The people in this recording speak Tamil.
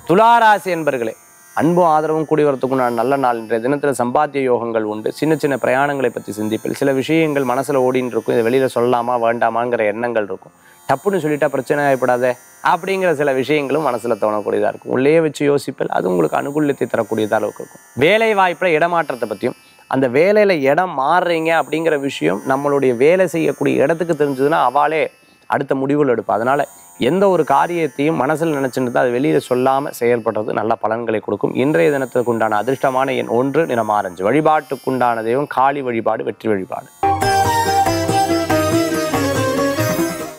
துளாராசி என்பர்களே, அன்பும் ஆதரவும் கூடி வரத்துக்குண்டான நல்ல நாள். இன்றைய தினத்தில் சம்பாத்திய யோகங்கள் உண்டு. சின்ன சின்ன பிரயாணங்களை பற்றி சிந்திப்பில் சில விஷயங்கள் மனசில் ஓடின்னு இருக்கும். இதை வெளியில் சொல்லலாமா வேண்டாமாங்கிற எண்ணங்கள் இருக்கும். டப்புன்னு சொல்லிட்டா பிரச்சனை ஆகிப்படாதே அப்படிங்கிற சில விஷயங்களும் மனசில் தோணக்கூடியதாக இருக்கும். உள்ளே வச்சு யோசிப்பில் அது உங்களுக்கு அனுகூலத்தை தரக்கூடியதாக அளவுக்கு இருக்கும். வேலை வாய்ப்பில் இடமாற்றத்தை பற்றியும், அந்த வேலையில் இடம் மாறுறீங்க அப்படிங்கிற விஷயம் நம்மளுடைய வேலை செய்யக்கூடிய இடத்துக்கு தெரிஞ்சதுன்னா அவளே அடுத்த முடிவுகள் எடுப்பா. அதனால் எந்த ஒரு காரியத்தையும் மனசில் நினச்சிட்டு தான் அது வெளியில் சொல்லாமல் செயல்படுறது நல்ல பலன்களை கொடுக்கும். இன்றைய தினத்துக்கு உண்டான அதிர்ஷ்டமான எண் 1, நிறம் ஆரஞ்சு. வழிபாட்டுக்குண்டான தெய்வம் காளி வழிபாடு, வெற்றி வழிபாடு.